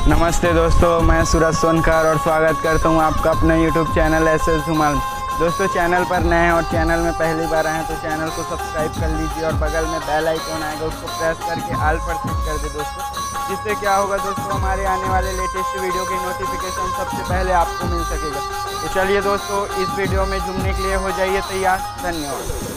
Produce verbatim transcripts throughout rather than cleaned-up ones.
नमस्ते दोस्तों, मैं सूरज सोनकर और स्वागत करता हूं आपका अपने YouTube channel S S Dhumal. दोस्तों, चैनल पर नए हैं और चैनल में पहली बार आए हैं तो चैनल को सब्सक्राइब कर लीजिए और बगल में बेल आइकन आएगा, उसको प्रेस करके ऑल पर क्लिक कर दे दोस्तों। जिससे क्या होगा दोस्तों, हमारे आने वाले लेटेस्ट वीडियो की नोटिफिकेशन सबसे पहले आपको मिल सकेगा। तो चलिए दोस्तों, इस वीडियो में झूमने के लिए हो जाइए तैयार। धन्यवाद।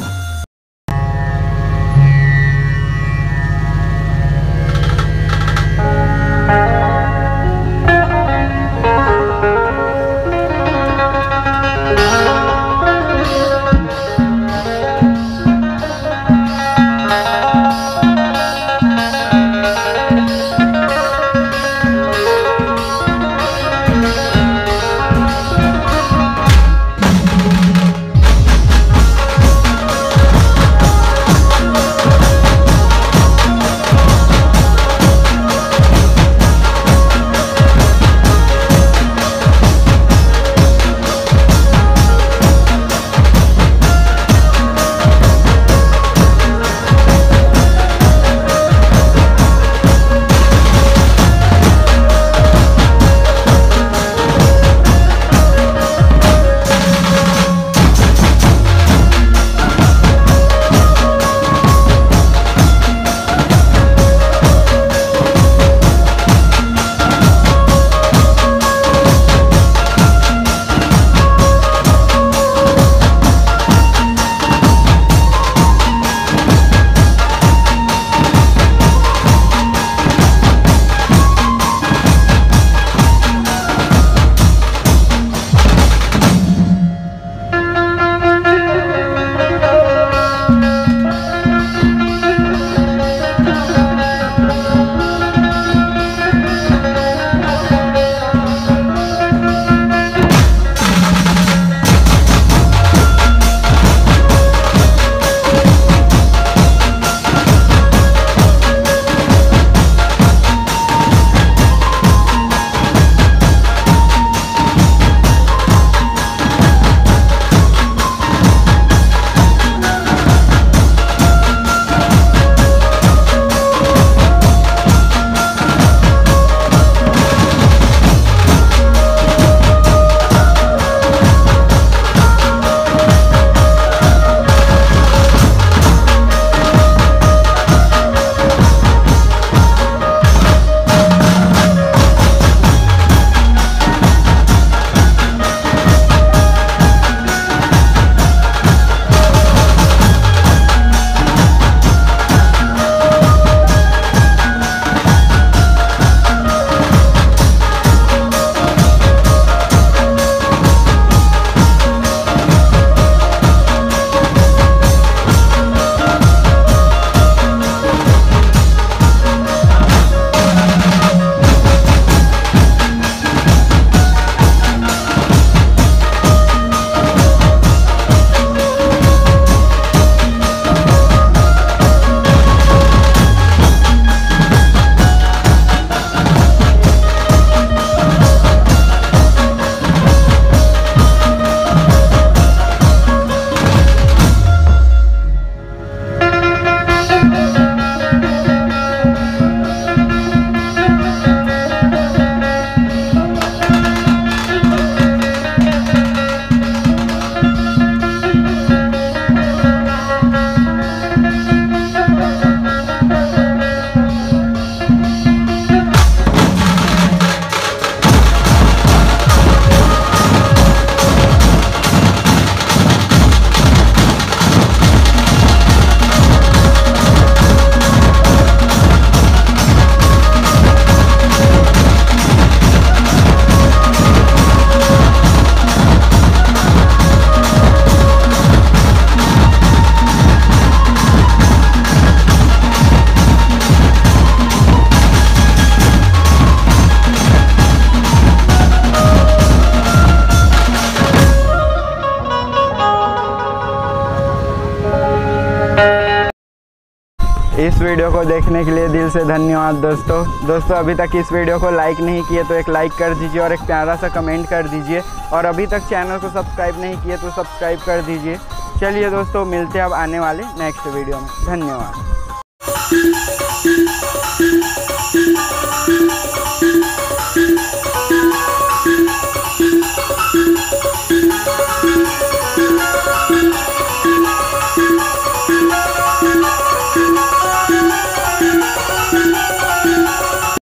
इस वीडियो को देखने के लिए दिल से धन्यवाद दोस्तों। दोस्तों, अभी तक इस वीडियो को लाइक नहीं किए तो एक लाइक कर दीजिए और एक प्यारा सा कमेंट कर दीजिए, और अभी तक चैनल को सब्सक्राइब नहीं किए तो सब्सक्राइब कर दीजिए। चलिए दोस्तों, मिलते हैं अब आने वाले नेक्स्ट वीडियो में। धन्यवाद।